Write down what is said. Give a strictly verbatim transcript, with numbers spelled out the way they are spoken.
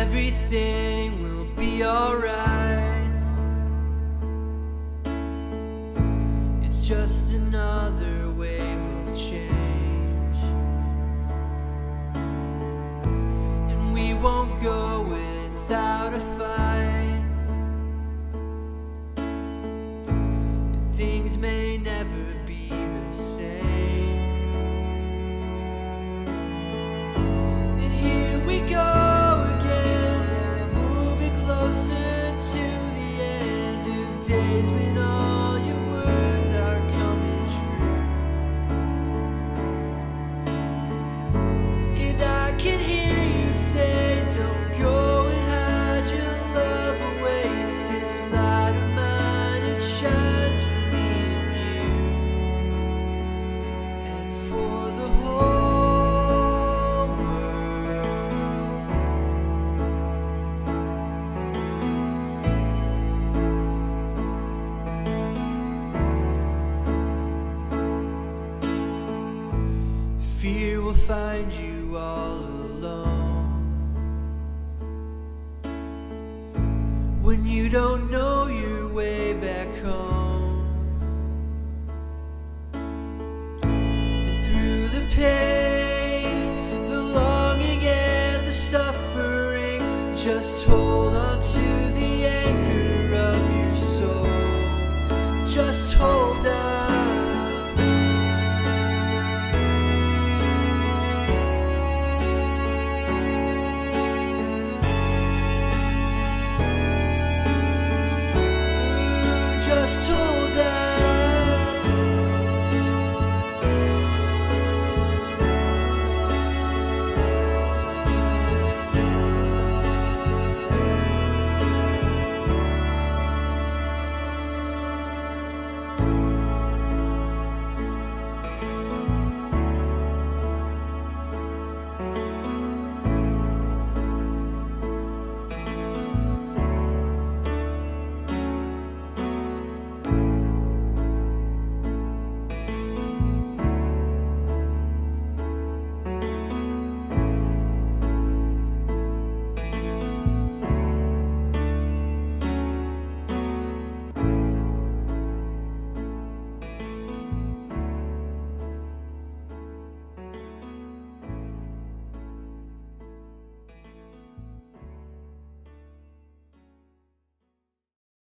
everything will be alright. It's just another wave of change, and we won't go without a fight, and things may never be the same. And here we go again, moving closer to the end of days when all your words are coming true. And I can hear you say, don't go and hide your love away. This light of mine, it shines for me and you, and for the whole world. Fear will find you all alone when you don't know your way back home. And through the pain, the longing and the suffering, just hold on to the anchor of your soul. Just hold on.